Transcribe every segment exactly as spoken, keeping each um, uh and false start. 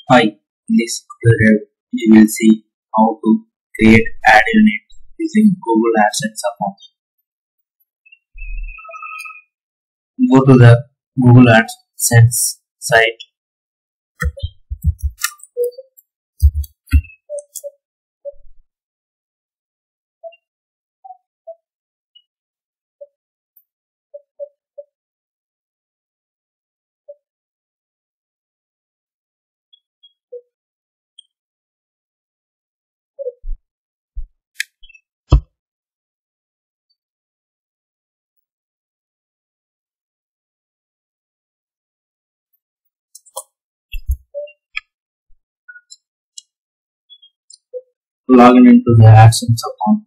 Hi, in this tutorial you will see how to create ad unit using Google AdSense account. Go to the Google AdSense site. Log in into the AdSense account.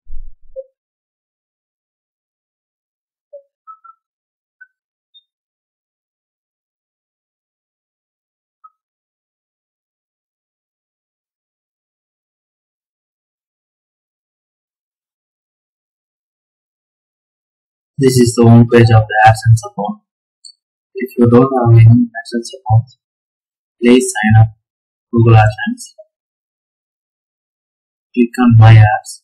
This is the home page of the AdSense account. If you don't have any AdSense account, please sign up Google AdSense. Click on My Ads.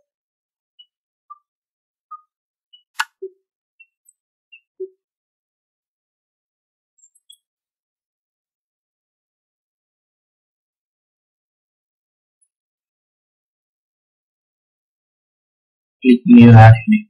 Click New Ad Unit.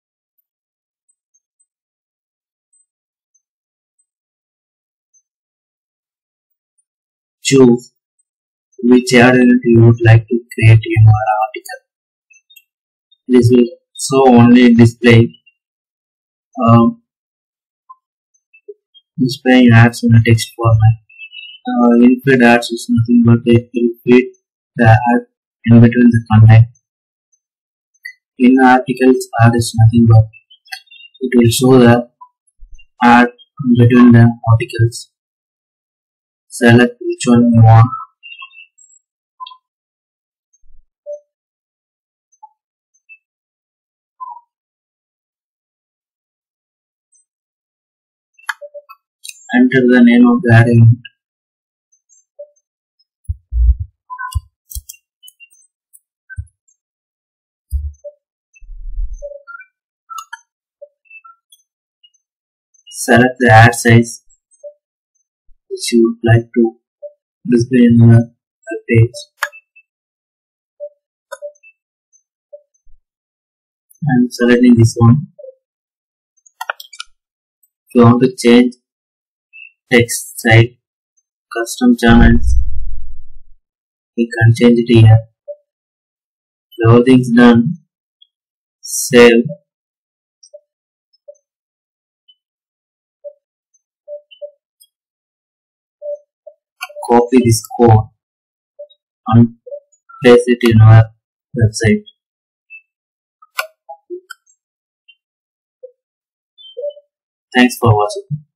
Choose which ad unit you would like to create in your article. This will show only display um, displaying ads in a text format. Uh, input ads is nothing but it will fit the ad in between the content. In articles, ad is nothing but it will show the ad in between the articles. Select which one you want. Enter the name of the ad unit. Select the ad size which you would like to display in the page. I am selecting this one. If you want to change text style, custom channels, you can change it here. Everything's done. Save. Copy this code and paste it in our website. Thanks for watching.